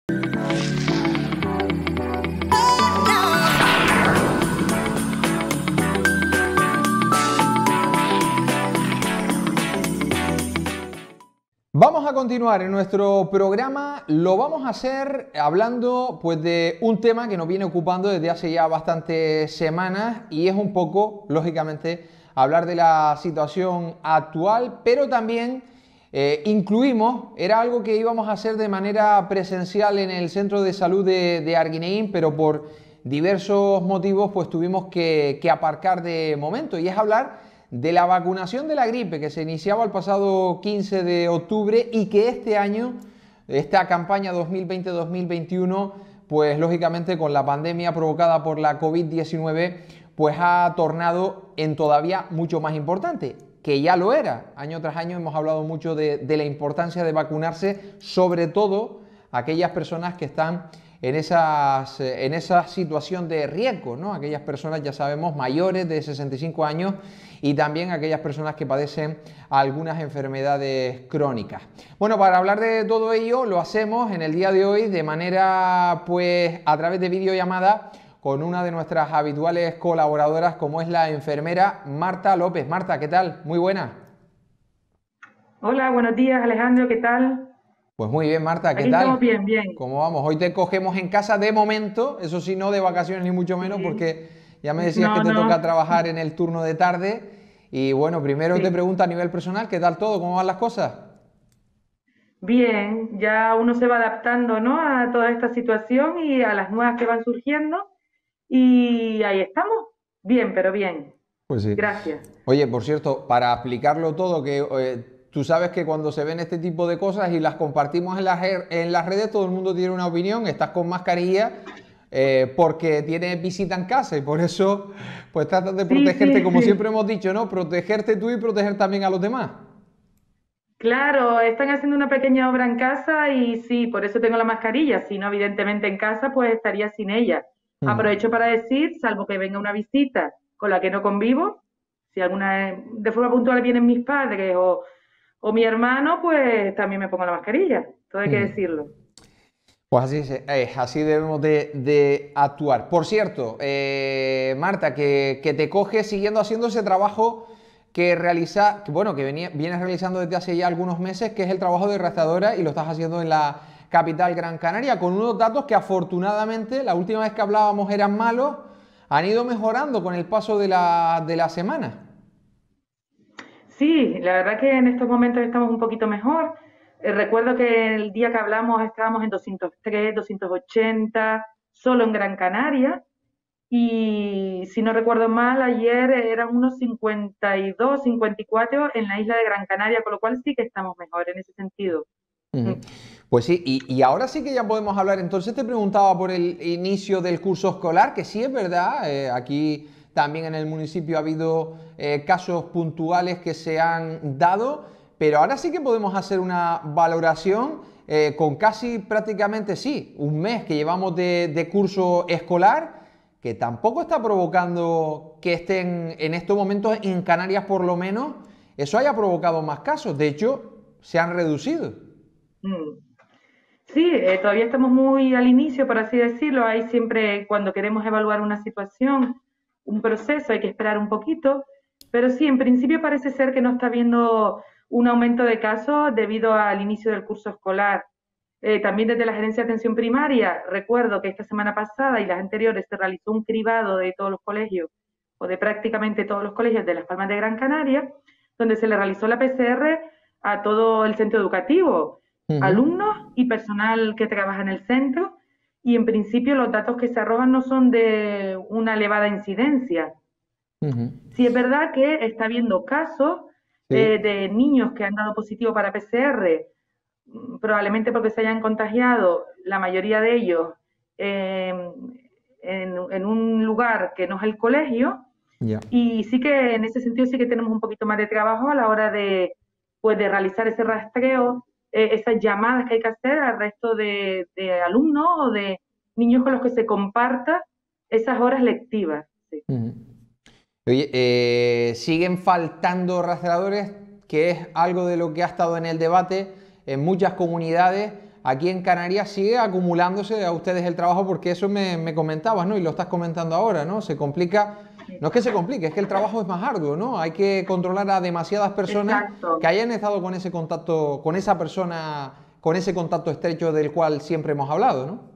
Vamos a continuar en nuestro programa. Lo vamos a hacer hablando pues de un tema que nos viene ocupando desde hace ya bastantes semanas y es un poco, lógicamente, hablar de la situación actual, pero también incluimos, era algo que íbamos a hacer de manera presencial en el Centro de Salud de Arguineguín, pero por diversos motivos pues tuvimos que aparcar de momento, y es hablar de la vacunación de la gripe que se iniciaba el pasado 15 de octubre y que este año, esta campaña 2020-2021, pues lógicamente con la pandemia provocada por la COVID-19, pues ha tornado en todavía mucho más importante, que ya lo era. Año tras año hemos hablado mucho de la importancia de vacunarse, sobre todo aquellas personas que están en esa situación de riesgo, ¿no? Aquellas personas, ya sabemos, mayores de 65 años y también aquellas personas que padecen algunas enfermedades crónicas. Bueno, para hablar de todo ello lo hacemos en el día de hoy de manera, pues, a través de videollamada con una de nuestras habituales colaboradoras, como es la enfermera Marta López. Marta, ¿qué tal? Muy buena. Hola, buenos días, Alejandro, ¿qué tal? Pues muy bien, Marta, ¿qué Aquí estamos tal? bien, bien. ¿Cómo vamos? Hoy te cogemos en casa de momento, eso sí, no de vacaciones ni mucho menos, Sí. porque ya me decías que No, te toca no, trabajar en el turno de tarde. Y bueno, primero te sí. pregunto a nivel personal, ¿qué tal todo? ¿Cómo van las cosas? Bien, ya uno se va adaptando, ¿no? A toda esta situación y a las nuevas que van surgiendo. Y ahí estamos. Bien, pero bien. Pues sí. Gracias. Oye, por cierto, para explicarlo todo, que tú sabes que cuando se ven este tipo de cosas y las compartimos en las redes, todo el mundo tiene una opinión, estás con mascarilla porque tienes visita en casa y por eso pues tratas de Sí, protegerte, sí, como siempre sí. hemos dicho, ¿no? Protegerte tú y proteger también a los demás. Claro, están haciendo una pequeña obra en casa y sí, por eso tengo la mascarilla. Si no, evidentemente en casa, pues estaría sin ella. Ujú. Aprovecho para decir, salvo que venga una visita con la que no convivo, si alguna de forma puntual vienen mis padres o mi hermano, pues también me pongo la mascarilla. Todo hay que Ujú. decirlo. Pues así debemos de actuar. Por cierto, Marta, que te coges siguiendo haciendo ese trabajo que realiza, que, bueno, que vienes realizando desde hace ya algunos meses, que es el trabajo de rastreadora y lo estás haciendo en la capital Gran Canaria, con unos datos que afortunadamente, la última vez que hablábamos eran malos, han ido mejorando con el paso de la semana. Sí, la verdad que en estos momentos estamos un poquito mejor. Recuerdo que el día que hablamos estábamos en 203, 280, solo en Gran Canaria. Y si no recuerdo mal, ayer eran unos 52, 54 en la isla de Gran Canaria, con lo cual sí que estamos mejor en ese sentido. Mm. Ujú. Pues sí, y ahora sí que ya podemos hablar. Entonces te preguntaba por el inicio del curso escolar, que sí es verdad, aquí también en el municipio ha habido casos puntuales que se han dado, pero ahora sí que podemos hacer una valoración con casi prácticamente sí, un mes que llevamos de curso escolar, que tampoco está provocando que estén en estos momentos en Canarias por lo menos, eso haya provocado más casos, de hecho se han reducido. Mm. Sí, todavía estamos muy al inicio, por así decirlo. Hay siempre, cuando queremos evaluar una situación, un proceso, hay que esperar un poquito. Pero sí, en principio parece ser que no está habiendo un aumento de casos debido al inicio del curso escolar. También desde la Gerencia de Atención Primaria, recuerdo que esta semana pasada y las anteriores se realizó un cribado de todos los colegios, o de prácticamente todos los colegios de Las Palmas de Gran Canaria, donde se le realizó la PCR a todo el centro educativo, Ujú. alumnos y personal que trabaja en el centro, y en principio los datos que se arrojan no son de una elevada incidencia. Ujú. Sí es verdad que está habiendo casos Sí. de niños que han dado positivo para PCR, probablemente porque se hayan contagiado, la mayoría de ellos, eh, en un lugar que no es el colegio, Ya. y sí que en ese sentido sí que tenemos un poquito más de trabajo a la hora de, pues, de realizar ese rastreo, esas llamadas que hay que hacer al resto de alumnos o de niños con los que se comparta esas horas lectivas. Sí. Ujú. Oye, siguen faltando rastreadores, que es algo de lo que ha estado en el debate en muchas comunidades. aquí en Canarias sigue acumulándose a ustedes el trabajo, porque eso me comentabas, ¿no? Y lo estás comentando ahora, ¿no? Se complica, no es que se complique, es que el trabajo es más arduo, ¿no? Hay que controlar a demasiadas personas Exacto. que hayan estado con ese contacto, con esa persona, con ese contacto estrecho del cual siempre hemos hablado, ¿no?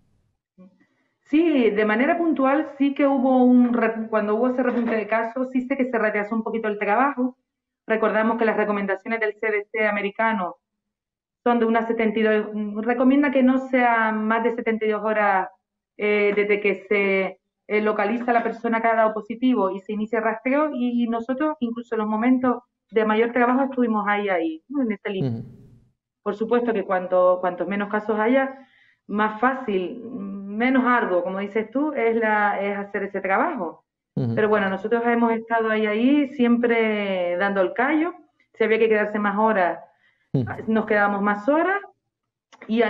Sí, de manera puntual sí que cuando hubo ese repunte de casos, sí sé que se retrasó un poquito el trabajo. Recordamos que las recomendaciones del CDC americano son de unas 72, recomienda que no sea más de 72 horas desde que se localiza la persona que ha dado positivo y se inicia el rastreo, y nosotros incluso en los momentos de mayor trabajo estuvimos ahí, ¿no? En ese límite. Ujú, Por supuesto que cuantos menos casos haya, más fácil, menos arduo, como dices tú, es hacer ese trabajo. ujú, Pero bueno, nosotros hemos estado ahí siempre dando el callo. Si había que quedarse más horas, ujú, nos quedábamos más horas, y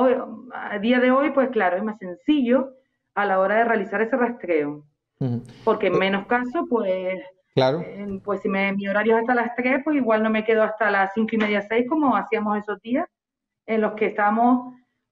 a día de hoy, pues claro, es más sencillo a la hora de realizar ese rastreo, ujú. porque en Pues, menos casos, pues, claro. pues si mi horario es hasta las 3, pues igual no me quedo hasta las 5:30, 6, como hacíamos esos días en los que estábamos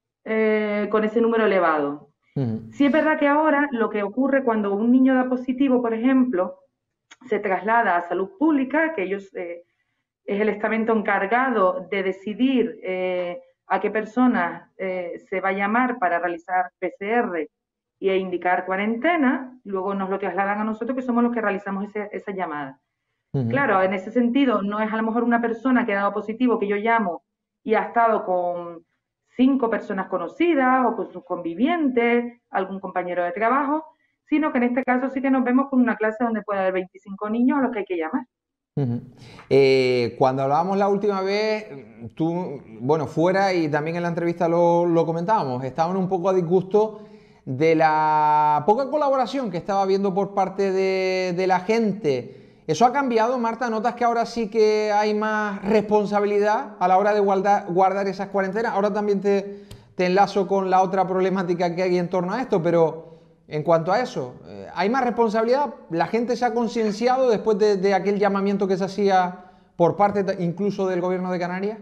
con ese número elevado. Ujú, Sí es verdad que ahora lo que ocurre cuando un niño da positivo, por ejemplo, se traslada a salud pública, que ellos es el estamento encargado de decidir a qué personas se va a llamar para realizar PCR e indicar cuarentena. Luego nos lo trasladan a nosotros, que somos los que realizamos esa llamada. ujú. Claro, en ese sentido, no es a lo mejor una persona que ha dado positivo que yo llamo y ha estado con 5 personas conocidas o con sus convivientes, algún compañero de trabajo, sino que en este caso sí que nos vemos con una clase donde puede haber 25 niños a los que hay que llamar. Ujú. Cuando hablábamos la última vez, tú, bueno, fuera y también en la entrevista lo comentábamos, estaban un poco a disgusto de la poca colaboración que estaba habiendo por parte de la gente. ¿Eso ha cambiado, Marta? ¿Notas que ahora sí que hay más responsabilidad a la hora de guardar esas cuarentenas? Ahora también te enlazo con la otra problemática que hay en torno a esto, pero en cuanto a eso, ¿hay más responsabilidad? ¿La gente se ha concienciado después de aquel llamamiento que se hacía por parte incluso del gobierno de Canarias?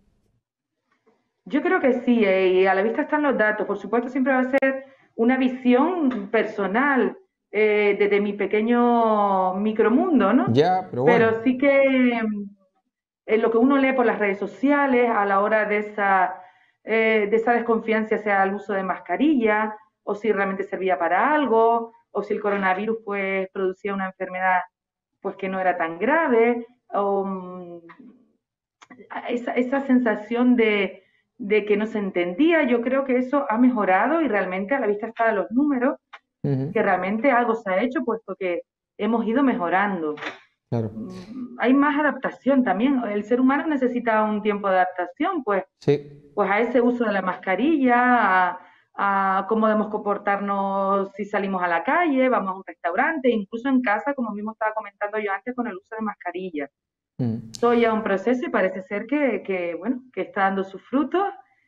Yo creo que sí, y a la vista están los datos. Por supuesto, siempre va a ser una visión personal desde mi pequeño micromundo, ¿no? Ya, pero bueno. Pero sí que lo que uno lee por las redes sociales a la hora de esa desconfianza, sea el uso de mascarilla, o si realmente servía para algo, o si el coronavirus pues producía una enfermedad pues que no era tan grave, o esa sensación de que no se entendía. Yo creo que eso ha mejorado, y realmente a la vista están los números, Ujú, que realmente algo se ha hecho, puesto que hemos ido mejorando. claro. Hay más adaptación también. El ser humano necesita un tiempo de adaptación, Sí. pues a ese uso de la mascarilla, a cómo debemos comportarnos si salimos a la calle, vamos a un restaurante, incluso en casa, como mismo estaba comentando yo antes, con el uso de mascarilla. Ujú, Todo ya un proceso, y parece ser bueno, que está dando sus frutos.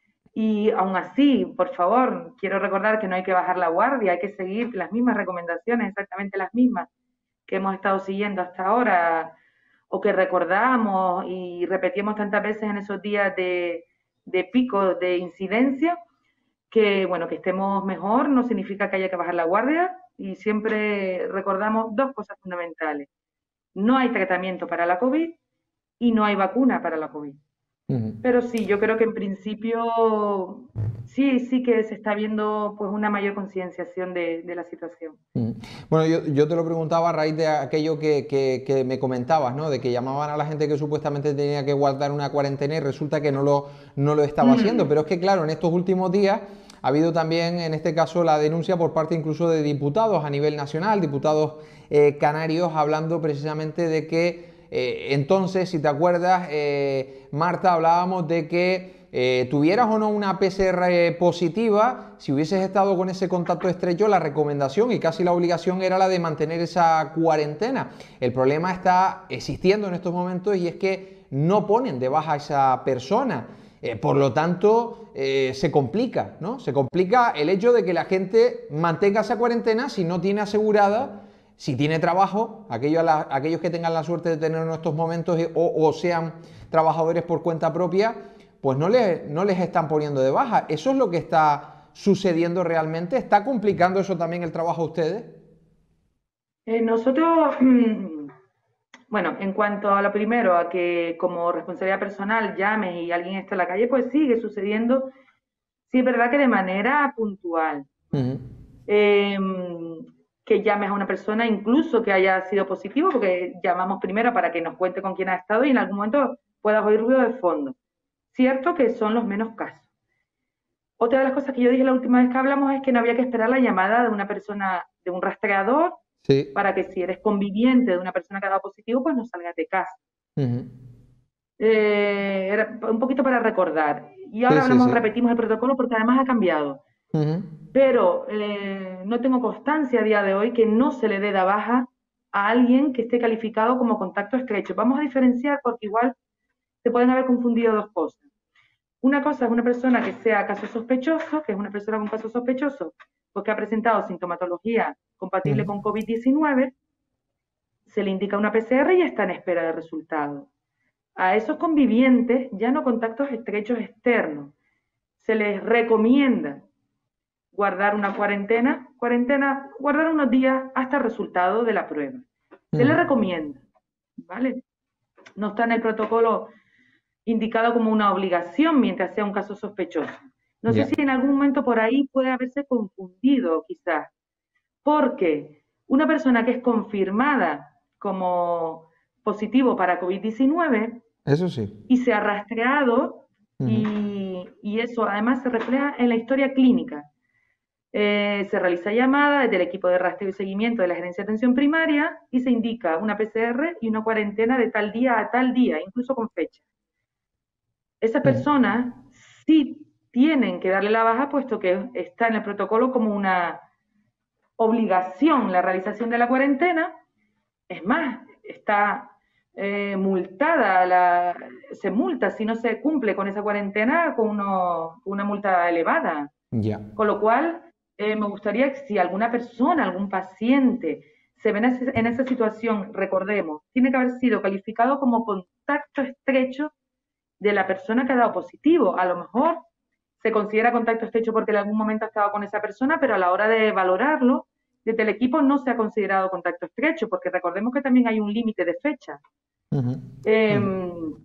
Y aún así, por favor, quiero recordar que no hay que bajar la guardia, hay que seguir las mismas recomendaciones, exactamente las mismas que hemos estado siguiendo hasta ahora, o que recordamos y repetimos tantas veces en esos días de pico de incidencia. Que bueno, que estemos mejor no significa que haya que bajar la guardia, y siempre recordamos dos cosas fundamentales: no hay tratamiento para la COVID y no hay vacuna para la COVID. ujú. Pero sí, yo creo que en principio sí que se está viendo pues una mayor concienciación de la situación. Mm. Bueno, yo te lo preguntaba a raíz de aquello que me comentabas, ¿no? De que llamaban a la gente que supuestamente tenía que guardar una cuarentena y resulta que no lo estaba haciendo. Mm. Pero es que, claro, en estos últimos días ha habido también, en este caso, la denuncia por parte incluso de diputados a nivel nacional, diputados canarios, hablando precisamente de que entonces, si te acuerdas, Marta, hablábamos de que tuvieras o no una PCR positiva, si hubieses estado con ese contacto estrecho, la recomendación y casi la obligación era la de mantener esa cuarentena. El problema está existiendo en estos momentos, y es que no ponen de baja a esa persona. Por lo tanto, se complica, ¿no? Se complica el hecho de que la gente mantenga esa cuarentena si no tiene asegurada, si tiene trabajo, aquellos que tengan la suerte de tener en estos momentos o sean trabajadores por cuenta propia, pues no les están poniendo de baja. ¿Eso es lo que está sucediendo realmente? ¿Está complicando eso también el trabajo a ustedes? Nosotros, bueno, en cuanto a lo primero, a que como responsabilidad personal llames y alguien está en la calle, pues sigue sucediendo. Sí, es verdad que de manera puntual. Ujú. Que llames a una persona, incluso que haya sido positivo, porque llamamos primero para que nos cuente con quién ha estado y en algún momento puedas oír ruido de fondo. Cierto que son los menos casos. Otra de las cosas que yo dije la última vez que hablamos es que no había que esperar la llamada de una persona, de un rastreador, Sí. para que si eres conviviente de una persona que ha dado positivo, pues no salgas de casa. Ujú. Era un poquito para recordar. Y Sí, ahora sí, hablamos, sí. repetimos el protocolo porque además ha cambiado. Ujú. Pero no tengo constancia a día de hoy que no se le dé de baja a alguien que esté calificado como contacto estrecho. Vamos a diferenciar porque igual se pueden haber confundido dos cosas. Una cosa es una persona que sea caso sospechoso, que es una persona con caso sospechoso, porque ha presentado sintomatología compatible Ujú. con COVID-19, se le indica una PCR y está en espera de resultado. A esos convivientes, ya no contactos estrechos externos, se les recomienda guardar una guardar unos días hasta el resultado de la prueba. Se le Ujú. recomienda, ¿vale? No está en el protocolo indicado como una obligación mientras sea un caso sospechoso. No sé Ya. si en algún momento por ahí puede haberse confundido quizás, porque una persona que es confirmada como positivo para COVID-19 Eso sí. y se ha rastreado Ujú. y eso además se refleja en la historia clínica. Se realiza llamada desde el equipo de rastreo y seguimiento de la Gerencia de Atención Primaria y se indica una PCR y una cuarentena de tal día a tal día, incluso con fecha. Esas Ujú. personas sí tienen que darle la baja, puesto que está en el protocolo como una obligación la realización de la cuarentena. Es más, está se multa si no se cumple con esa cuarentena con una multa elevada. Ya. Con lo cual, me gustaría que si alguna persona, algún paciente, se ve en esa situación, recordemos, tiene que haber sido calificado como contacto estrecho de la persona que ha dado positivo. A lo mejor se considera contacto estrecho porque en algún momento ha estado con esa persona, pero a la hora de valorarlo, desde el equipo no se ha considerado contacto estrecho, porque recordemos que también hay un límite de fecha. Ujú. Eh, Ujú.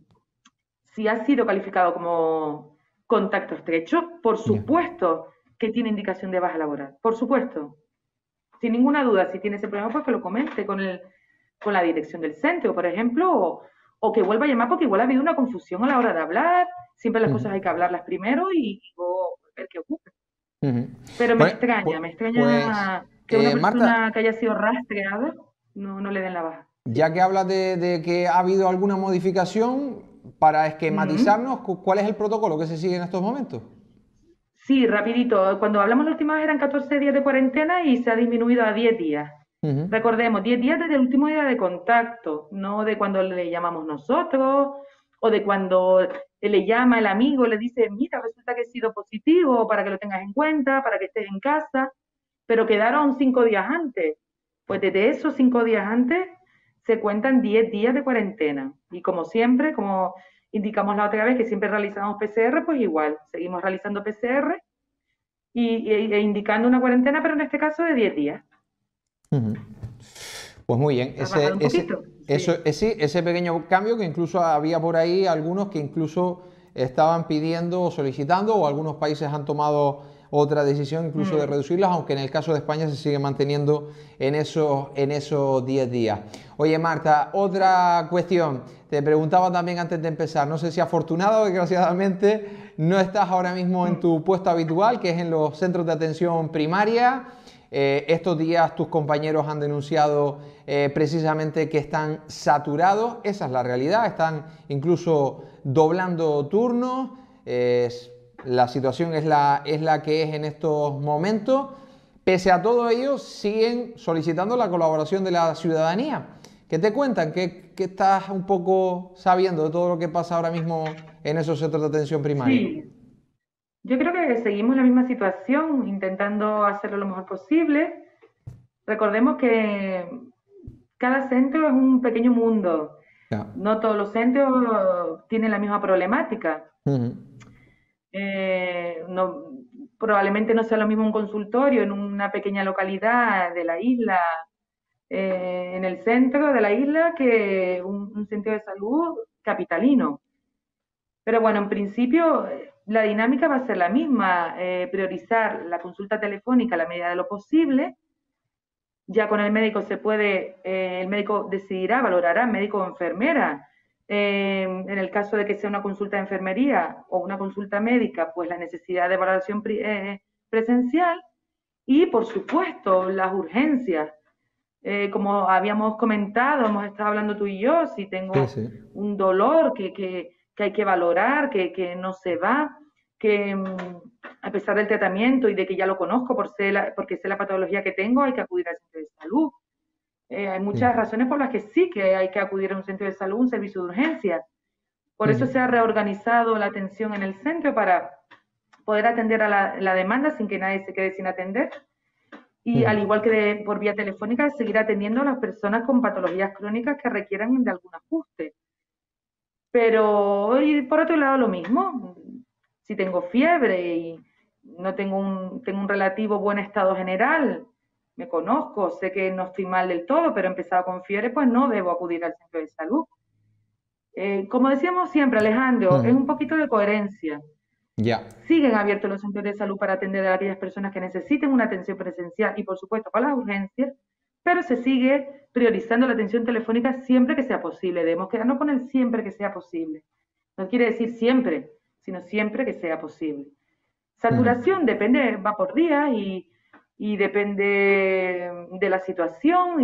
si ha sido calificado como contacto estrecho, por Ya. supuesto que tiene indicación de baja laboral, por supuesto. Sin ninguna duda, si tiene ese problema, pues que lo comente con la dirección del centro, por ejemplo, o que vuelva a llamar porque igual ha habido una confusión a la hora de hablar. Siempre las Ujú. cosas hay que hablarlas primero y luego ver qué ocurre. Ujú. Pero Bueno, me pues, extraña que una Marta, persona que haya sido rastreada no le den la baja. ya Sí. que hablas de que ha habido alguna modificación, para Mm. esquematizarnos, ¿cuál es el protocolo que se sigue en estos momentos? Sí, rapidito. Cuando hablamos la última vez eran 14 días de cuarentena y se ha disminuido a 10 días. Ujú. Recordemos, 10 días desde el último día de contacto, no de cuando le llamamos nosotros o de cuando le llama el amigo, le dice, mira, resulta que he sido positivo para que lo tengas en cuenta, para que estés en casa, pero quedaron 5 días antes. Pues desde esos 5 días antes se cuentan 10 días de cuarentena. Y como siempre, como indicamos la otra vez que siempre realizamos PCR, pues igual, seguimos realizando PCR e indicando una cuarentena, pero en este caso de 10 días. Ujú. Pues muy bien, ¿Ha bajado un poquito? Sí. sí, ese pequeño cambio que incluso había por ahí algunos que incluso estaban pidiendo o solicitando, o algunos países han tomado otra decisión incluso de Mm. reducirlas, aunque en el caso de España se sigue manteniendo en esos 10 días. Oye Marta, otra cuestión, te preguntaba también antes de empezar, no sé si afortunado o desgraciadamente no estás ahora mismo en Mm. tu puesto habitual, que es en los centros de atención primaria. Estos días tus compañeros han denunciado precisamente que están saturados, esa es la realidad, están incluso doblando turnos, la situación es la que es en estos momentos. Pese a todo ello, siguen solicitando la colaboración de la ciudadanía. ¿Qué te cuentan? ¿Qué estás un poco sabiendo de todo lo que pasa ahora mismo en esos centros de atención primaria? Sí, yo creo que seguimos la misma situación, intentando hacerlo lo mejor posible. Recordemos que cada centro es un pequeño mundo. Ya. No todos los centros tienen la misma problemática. Ujú. No, probablemente no sea lo mismo un consultorio en una pequeña localidad de la isla, en el centro de la isla, que un centro de salud capitalino. Pero bueno, en principio la dinámica va a ser la misma, priorizar la consulta telefónica a la medida de lo posible. Ya con el médico se puede, el médico decidirá, valorará, médico o enfermera. En el caso de que sea una consulta de enfermería o una consulta médica, pues la necesidad de valoración presencial y, por supuesto, las urgencias. Como habíamos comentado, hemos estado hablando tú y yo, si Sí, tengo sí. un dolor que hay que valorar, que no se va, que a pesar del tratamiento y de que ya lo conozco porque sé la patología que tengo, hay que acudir al centro de salud. Hay muchas Sí. razones por las que sí que hay que acudir a un centro de salud, un servicio de urgencia. Por eso se Ujú. ha reorganizado la atención en el centro para poder atender a la demanda sin que nadie se quede sin atender y al Ujú. igual que por vía telefónica, seguir atendiendo a las personas con patologías crónicas que requieran de algún ajuste. Pero y por otro lado lo mismo, si tengo fiebre y no tengo un relativo buen estado general, me conozco, sé que no estoy mal del todo, pero he empezado con fiebre, pues no debo acudir al centro de salud. Como decíamos siempre, Alejandro, es un Ujú. poquito de coherencia. Ya. Siguen abiertos los centros de salud para atender a aquellas personas que necesiten una atención presencial y, por supuesto, para las urgencias, pero se sigue priorizando la atención telefónica siempre que sea posible. Debemos quedarnos con el siempre que sea posible. No quiere decir siempre, sino siempre que sea posible. Ujú. Saturación depende, va por días y depende de la situación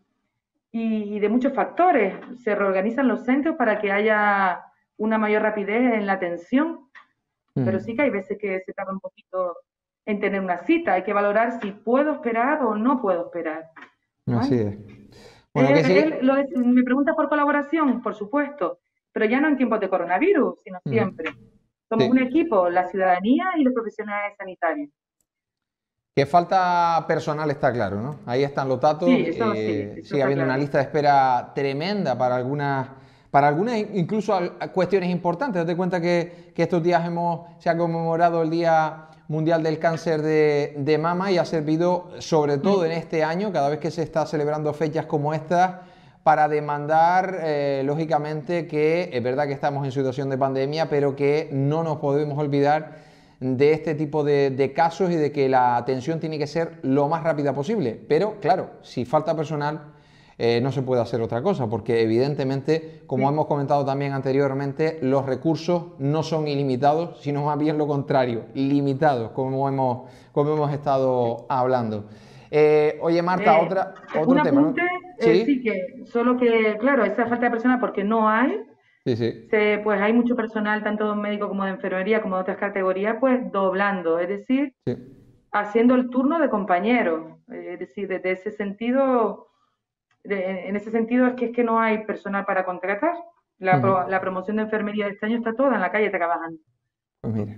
y de muchos factores. Se reorganizan los centros para que haya una mayor rapidez en la atención, pero sí que Ujú. hay veces que se tarda un poquito en tener una cita. Hay que valorar si puedo esperar o no puedo esperar. Así ¿Vale? es. Bueno, que sí. Me preguntas por colaboración, por supuesto, pero ya no en tiempos de coronavirus, sino Ujú. siempre. Somos un Sí. equipo, la ciudadanía y los profesionales sanitarios. Que falta personal está claro, ¿no? Ahí están los datos. Sí, eso Sigue está habiendo una claro. lista de espera tremenda para algunas incluso cuestiones importantes. Date cuenta que estos días se ha conmemorado el Día Mundial del Cáncer de Mama y ha servido, sobre todo en Mm. este año, cada vez que se está celebrando fechas como esta, para demandar, lógicamente, que es verdad que estamos en situación de pandemia, pero que no nos podemos olvidar de este tipo de casos y de que la atención tiene que ser lo más rápida posible. Pero claro, si falta personal, no se puede hacer otra cosa, porque evidentemente, como Sí. hemos comentado también anteriormente, los recursos no son ilimitados, sino más bien lo contrario, limitados, como hemos estado hablando. Oye, Marta, Eh, un otro tema, ¿no? apunte, sí Sí, que, solo que, claro, esa falta de personal porque no hay, sí, sí, pues hay mucho personal, tanto de médico como de enfermería, como de otras categorías, pues doblando, es decir, sí. haciendo el turno de compañero. Es decir, desde ese sentido, en ese sentido es que no hay personal para contratar. La Ujú. promoción de enfermería de este año está toda en la calle trabajando. Pues mira.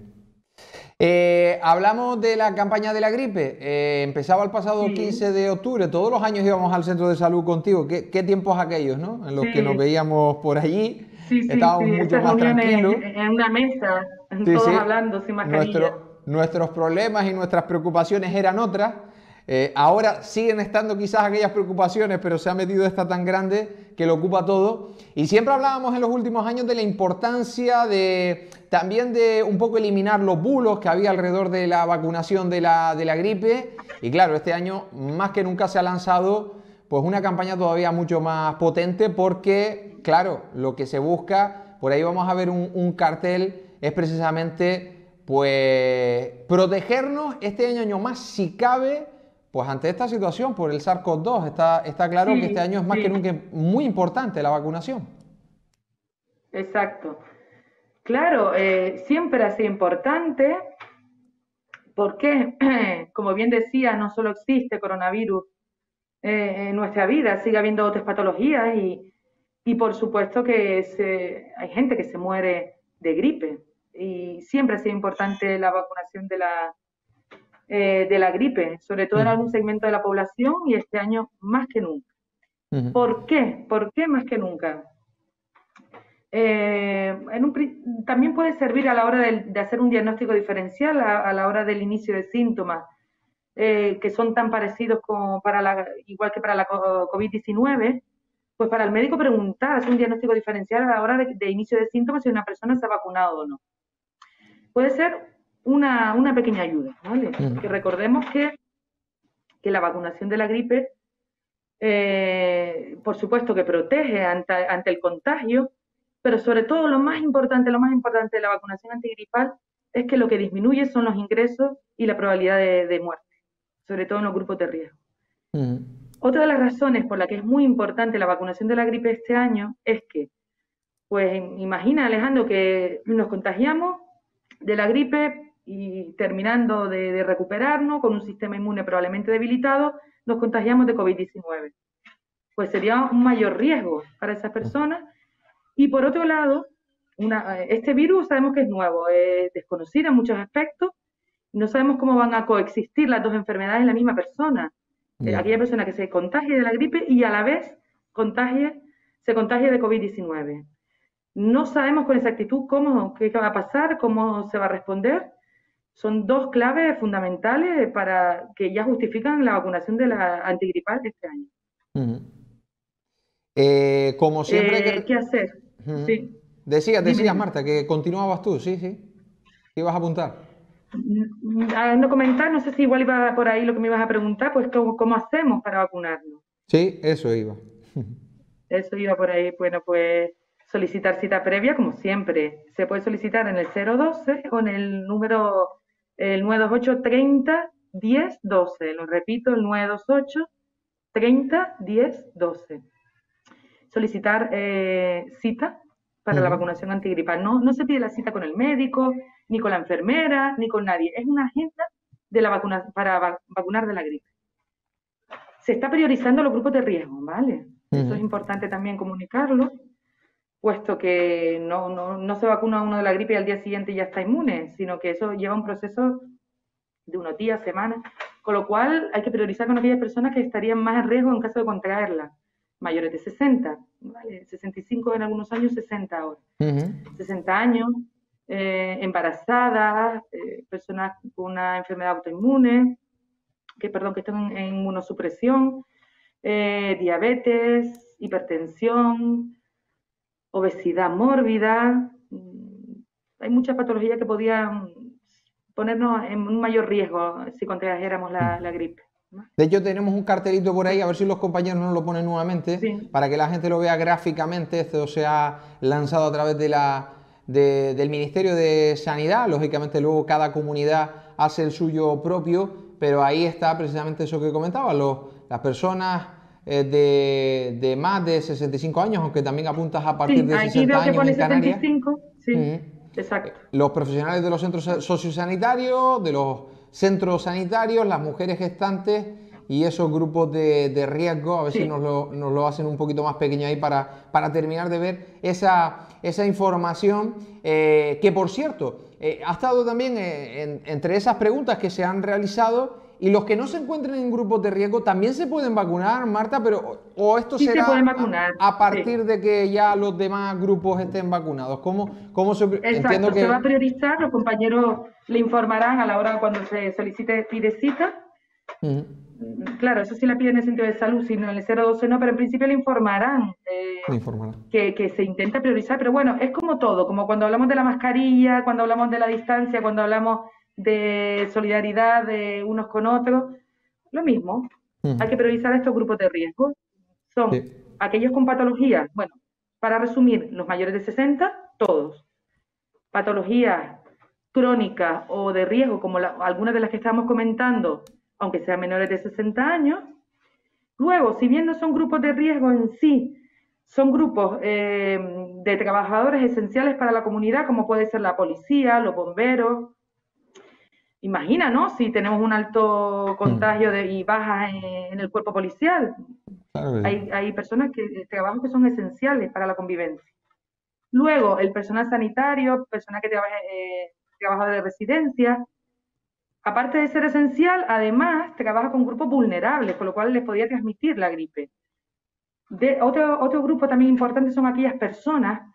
Hablamos de la campaña de la gripe. Empezaba el pasado Sí, 15 de octubre. Todos los años íbamos al centro de salud contigo. ¿Qué tiempos aquellos, ¿no? En los que nos sí, veíamos por allí. sí, Estábamos mucho esas más reuniones tranquilos. en una mesa, Sí, todos sí. hablando sin mascarilla. Nuestros problemas y nuestras preocupaciones eran otras. Ahora siguen estando quizás aquellas preocupaciones, pero se ha metido esta tan grande que lo ocupa todo. Y siempre hablábamos en los últimos años de la importancia de también de un poco eliminar los bulos que había alrededor de la vacunación de la gripe. Y claro, este año más que nunca se ha lanzado pues una campaña todavía mucho más potente porque, claro, lo que se busca, por ahí vamos a ver un cartel, es precisamente pues protegernos este año más si cabe pues ante esta situación por el SARS-CoV-2. Está claro que este Sí, año es más que sí, nunca muy importante la vacunación. exacto. Claro, siempre ha sido importante porque, como bien decía, no solo existe coronavirus en nuestra vida, sigue habiendo otras patologías y por supuesto que hay gente que se muere de gripe y siempre ha sido importante la vacunación de la gripe, sobre todo en algún Uh segmento de la población y este año más que nunca. -huh. ¿Por qué? ¿Por qué más que nunca? También puede servir a la hora de hacer un diagnóstico diferencial a la hora del inicio de síntomas, que son tan parecidos como igual que para la COVID-19, pues para el médico preguntar, hacer un diagnóstico diferencial a la hora de inicio de síntomas si una persona se ha vacunado o no. Puede ser una pequeña ayuda, ¿vale? Porque recordemos que la vacunación de la gripe, por supuesto que protege ante el contagio, pero sobre todo lo más importante de la vacunación antigripal es que lo que disminuye son los ingresos y la probabilidad de muerte, sobre todo en los grupos de riesgo. Otra de las razones por la que es muy importante la vacunación de la gripe este año es que, pues imagina, Alejandro, que nos contagiamos de la gripe y terminando de recuperarnos con un sistema inmune probablemente debilitado, nos contagiamos de COVID-19. Pues sería un mayor riesgo para esas personas. Y por otro lado, este virus sabemos que es nuevo, es desconocido en muchos aspectos, no sabemos cómo van a coexistir las dos enfermedades en la misma persona. Aquella persona que se contagie de la gripe y a la vez se contagie de COVID-19. No sabemos con exactitud qué va a pasar, cómo se va a responder. Son dos claves fundamentales que ya justifican la vacunación de la antigripal de este año. Como siempre... ¿Qué hacer? Sí. Decías, Marta, que continuabas tú, sí. ¿Qué ibas a apuntar? No comentar, no sé si igual iba por ahí lo que me ibas a preguntar, pues ¿cómo hacemos para vacunarnos? Sí, eso iba. Eso iba por ahí. Bueno, pues solicitar cita previa, como siempre. Se puede solicitar en el 012 o en el número el 928 30 10 12. Lo repito, el 928 30 10 12. Solicitar cita para la vacunación antigripal. No se pide la cita con el médico, ni con la enfermera, ni con nadie. Es una agenda para vacunar de la gripe. Se está priorizando los grupos de riesgo, ¿vale? Eso es importante también comunicarlo, puesto que no se vacuna uno de la gripe y al día siguiente ya está inmune, sino que eso lleva un proceso de unos días, semanas, con lo cual hay que priorizar con aquellas personas que estarían más en riesgo en caso de contraerla, mayores de 60, ¿vale? 65 en algunos años, 60 ahora. 60 años, embarazadas, personas con una enfermedad autoinmune, que están en inmunosupresión, diabetes, hipertensión, obesidad mórbida. Hay muchas patologías que podían ponernos en un mayor riesgo si contrajéramos la gripe. De hecho, tenemos un cartelito por ahí, a ver si los compañeros nos lo ponen nuevamente, para que la gente lo vea gráficamente. Esto se ha lanzado a través del Ministerio de Sanidad. Lógicamente, luego cada comunidad hace el suyo propio, pero ahí está precisamente eso que comentaba, las personas de más de 65 años, aunque también apuntas a partir de 60 años en Canarias. 75, sí, exacto. Los profesionales de los centros sociosanitarios, de los centros sanitarios, las mujeres gestantes y esos grupos de riesgo, a ver si nos lo hacen un poquito más pequeño ahí para terminar de ver esa información, que por cierto, ha estado también entre esas preguntas que se han realizado. Y los que no se encuentren en grupos de riesgo también se pueden vacunar, Marta, o esto sí, será se pueden vacunar, a partir de que ya los demás grupos estén vacunados. Exacto, se va a priorizar, los compañeros le informarán a la hora cuando se pide cita. Claro, eso sí la piden en el centro de salud, sino en el 012 no, pero en principio le informarán. Que se intenta priorizar, pero bueno, es como todo, como cuando hablamos de la mascarilla, cuando hablamos de la distancia, cuando hablamos de solidaridad de unos con otros, lo mismo. Hay que priorizar estos grupos de riesgo. Son aquellos con patologías, bueno, para resumir, los mayores de 60, todos. Patologías crónicas o de riesgo, como algunas de las que estamos comentando, aunque sean menores de 60 años. Luego, si bien no son grupos de riesgo en sí, son grupos de trabajadores esenciales para la comunidad, como puede ser la policía, los bomberos. Imagina, ¿no? Si tenemos un alto contagio y bajas en el cuerpo policial. Claro. Hay personas trabajos que son esenciales para la convivencia. Luego, el personal sanitario, personal que trabaja de residencia. Aparte de ser esencial, además trabaja con grupos vulnerables, con lo cual les podría transmitir la gripe. Otro grupo también importante son aquellas personas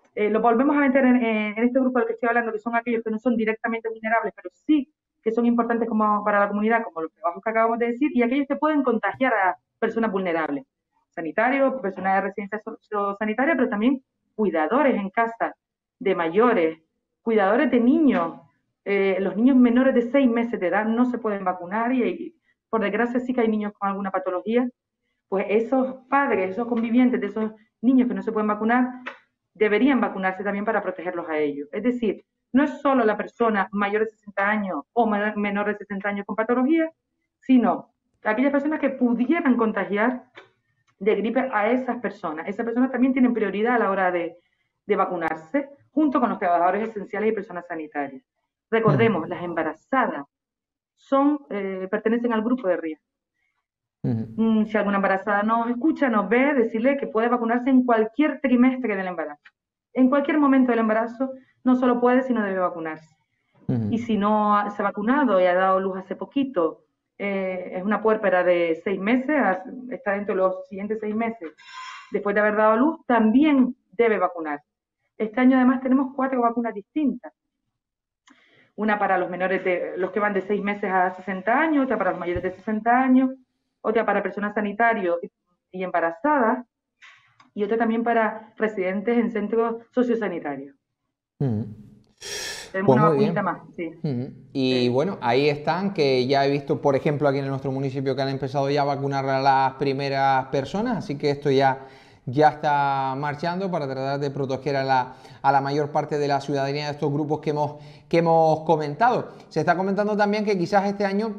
lo volvemos a meter en este grupo del que estoy hablando, que son aquellos que no son directamente vulnerables, pero sí que son importantes como para la comunidad, como los trabajos que acabamos de decir, y aquellos que pueden contagiar a personas vulnerables, sanitarios, personal de residencia sociosanitaria, pero también cuidadores en casa, de mayores, cuidadores de niños. Los niños menores de 6 meses de edad no se pueden vacunar y por desgracia sí que hay niños con alguna patología. Pues esos padres, esos convivientes de esos niños que no se pueden vacunar, deberían vacunarse también para protegerlos a ellos. Es decir, no es solo la persona mayor de 60 años o menor de 60 años con patología, sino aquellas personas que pudieran contagiar de gripe a esas personas. Esas personas también tienen prioridad a la hora de vacunarse, junto con los trabajadores esenciales y personas sanitarias. Recordemos, las embarazadas pertenecen al grupo de riesgo. Si alguna embarazada nos escucha, nos ve, decirle que puede vacunarse en cualquier trimestre del embarazo. En cualquier momento del embarazo, no solo puede, sino debe vacunarse. Y si no se ha vacunado y ha dado luz hace poquito, es una puérpera de 6 meses, está dentro de los siguientes 6 meses, después de haber dado luz, también debe vacunarse. Este año además tenemos 4 vacunas distintas. Una para los menores, los que van de 6 meses a 60 años, otra para los mayores de 60 años, otra para personas sanitarias y embarazadas, y otra también para residentes en centros sociosanitarios. Tenemos una vacunita más, sí. Y sí. bueno, ahí están, que ya he visto, por ejemplo, aquí en nuestro municipio que han empezado ya a vacunar a las primeras personas, así que esto ya está marchando para tratar de proteger a la mayor parte de la ciudadanía de estos grupos que hemos comentado. Se está comentando también que quizás este año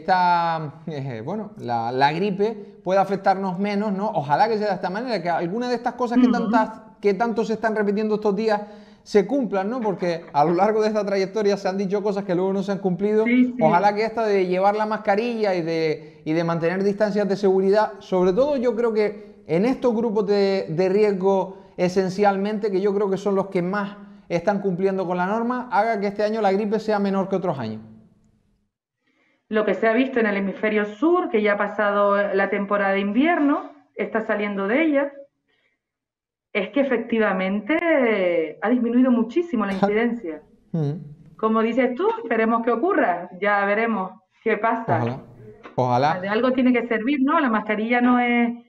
la gripe pueda afectarnos menos, ¿no? Ojalá que sea de esta manera, que alguna de estas cosas que tanto se están repitiendo estos días se cumplan, ¿no? Porque a lo largo de esta trayectoria se han dicho cosas que luego no se han cumplido. Sí, sí. Ojalá que esta de llevar la mascarilla y de mantener distancias de seguridad, sobre todo yo creo que en estos grupos de riesgo esencialmente, que yo creo que son los que más están cumpliendo con la norma, haga que este año la gripe sea menor que otros años. Lo que se ha visto en el hemisferio sur, que ya ha pasado la temporada de invierno, está saliendo de ella, es que efectivamente ha disminuido muchísimo la incidencia. Como dices tú, esperemos que ocurra, ya veremos qué pasa. Ojalá. De algo tiene que servir, ¿no? La mascarilla no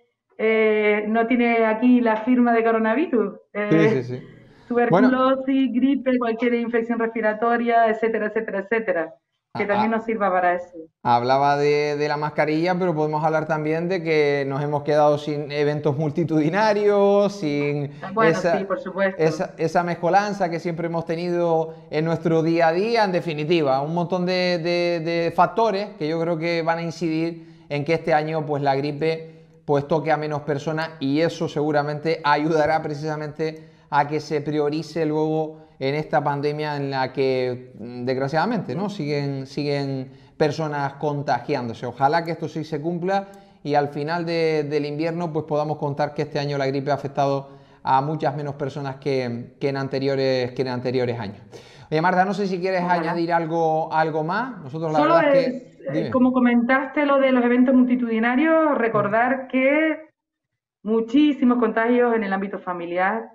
tiene aquí la firma de coronavirus. Sí. Tuberculosis, gripe, cualquier infección respiratoria, etcétera, etcétera, etcétera. Que también nos sirva para eso. Hablaba de la mascarilla, pero podemos hablar también de que nos hemos quedado sin eventos multitudinarios, sin sí, por supuesto. esa mezcolanza que siempre hemos tenido en nuestro día a día. En definitiva, un montón de factores que yo creo que van a incidir en que este año pues la gripe pues toque a menos personas, y eso seguramente ayudará precisamente a que se priorice luego en esta pandemia en la que desgraciadamente, ¿no?, siguen personas contagiándose. Ojalá que esto sí se cumpla y al final del invierno pues podamos contar que este año la gripe ha afectado a muchas menos personas que en anteriores años. Oye, Marta, no sé si quieres añadir algo más. Nosotros la verdad es que... Como comentaste lo de los eventos multitudinarios, recordar que muchísimos contagios en el ámbito familiar,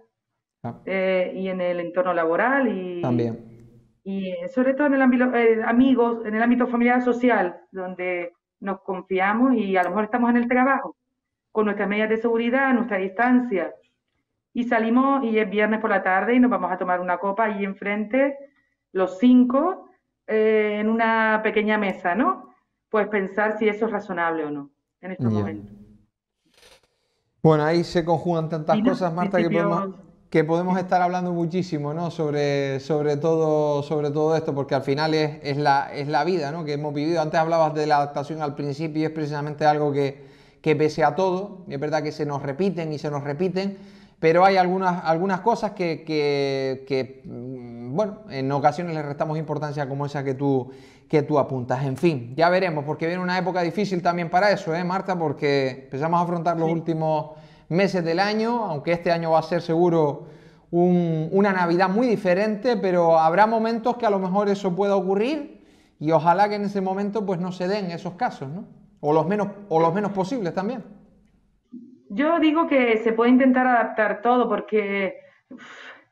y en el entorno laboral y sobre todo en el ámbito amigos, en el ámbito familiar social, donde nos confiamos y a lo mejor estamos en el trabajo con nuestras medidas de seguridad, nuestra distancia, y salimos y es viernes por la tarde y nos vamos a tomar una copa allí enfrente, los 5, en una pequeña mesa, ¿no? Pues pensar si eso es razonable o no en estos momentos. Bueno, ahí se conjugan tantas cosas, Marta, que podemos estar hablando muchísimo, ¿no?, sobre todo esto, porque al final es la vida, ¿no?, que hemos vivido. Antes hablabas de la adaptación al principio y es precisamente algo que pese a todo, es verdad que se nos repiten, pero hay algunas cosas que bueno, en ocasiones le restamos importancia, como esa que tú apuntas. En fin, ya veremos, porque viene una época difícil también para eso, Marta, porque empezamos a afrontar los últimos meses del año, aunque este año va a ser seguro una Navidad muy diferente, pero habrá momentos que a lo mejor eso pueda ocurrir y ojalá que en ese momento pues no se den esos casos, ¿no? O los menos posibles también. Yo digo que se puede intentar adaptar todo porque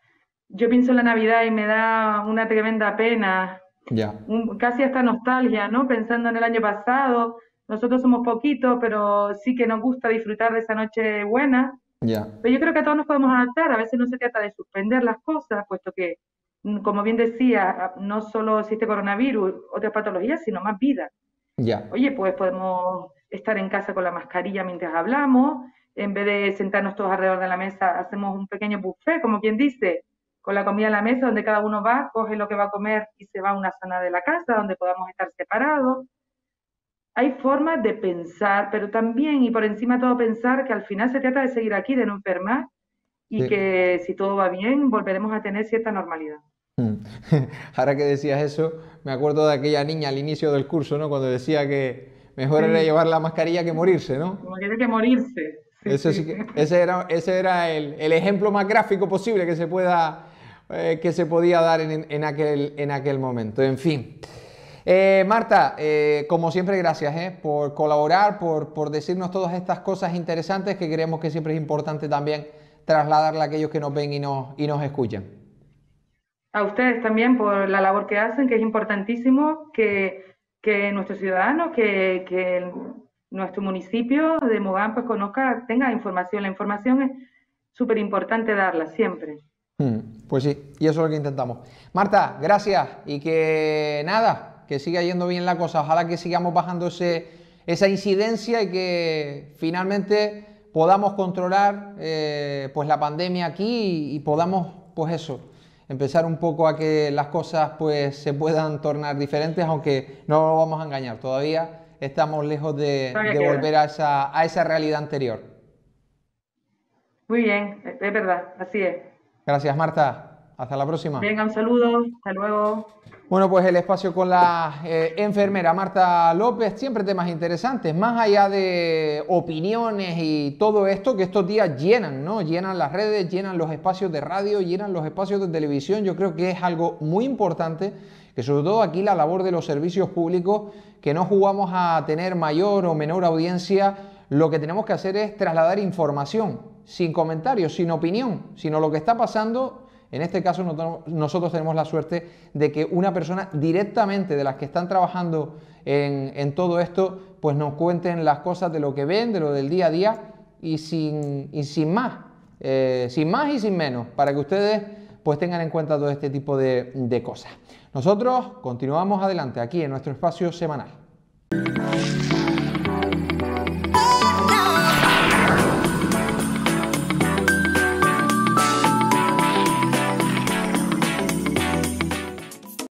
yo pienso en la Navidad y me da una tremenda pena, Ya, casi hasta nostalgia, ¿no? Pensando en el año pasado, nosotros somos poquitos, pero sí que nos gusta disfrutar de esa noche buena. ya, Pero yo creo que a todos nos podemos adaptar, a veces no se trata de suspender las cosas, puesto que, como bien decía, no solo existe coronavirus, otras patologías, sino más vida. ya. Oye, pues podemos estar en casa con la mascarilla mientras hablamos, en vez de sentarnos todos alrededor de la mesa, hacemos un pequeño buffet, como quien dice, con la comida en la mesa, donde cada uno va, coge lo que va a comer y se va a una zona de la casa donde podamos estar separados. Hay formas de pensar, pero también y por encima de todo pensar que al final se trata de seguir aquí, de no enfermar y Sí. que si todo va bien volveremos a tener cierta normalidad. Mm. Ahora que decías eso, me acuerdo de aquella niña al inicio del curso, ¿no? Cuando decía que mejor era Sí, llevar la mascarilla que morirse, ¿no? como que hay que morirse. Sí, Eso sí sí. que, ese era el ejemplo más gráfico posible que se pueda, que se podía dar en aquel momento. En fin. Marta, como siempre, gracias por colaborar, por decirnos todas estas cosas interesantes que creemos que siempre es importante también trasladarle a aquellos que nos ven y nos escuchan. A ustedes también por la labor que hacen, que es importantísimo que nuestros ciudadanos, que nuestro municipio de Mogán pues conozca, tenga información. La información es súper importante darla siempre. Pues sí, y eso es lo que intentamos. Marta, gracias y que nada, que siga yendo bien la cosa. Ojalá que sigamos bajando esa incidencia y que finalmente podamos controlar pues la pandemia aquí y podamos, pues eso, empezar un poco a que las cosas pues se puedan tornar diferentes, aunque no nos vamos a engañar, todavía estamos lejos Todavía de queda. volver a esa realidad anterior. Muy bien, es verdad, así es. Gracias, Marta. Hasta la próxima. Venga, un saludo, hasta luego. Bueno, pues el espacio con la enfermera Marta López, siempre temas interesantes, más allá de opiniones y todo esto que estos días llenan, ¿no? Llenan las redes, llenan los espacios de radio, llenan los espacios de televisión. Yo creo que es algo muy importante, que sobre todo aquí la labor de los servicios públicos, que no jugamos a tener mayor o menor audiencia, lo que tenemos que hacer es trasladar información, sin comentarios, sin opinión, sino lo que está pasando. En este caso nosotros tenemos la suerte de que una persona directamente de las que están trabajando en todo esto, pues nos cuenten las cosas de lo que ven, de lo del día a día y sin más, sin más y sin menos, para que ustedes pues tengan en cuenta todo este tipo de cosas. Nosotros continuamos adelante aquí en nuestro espacio semanal.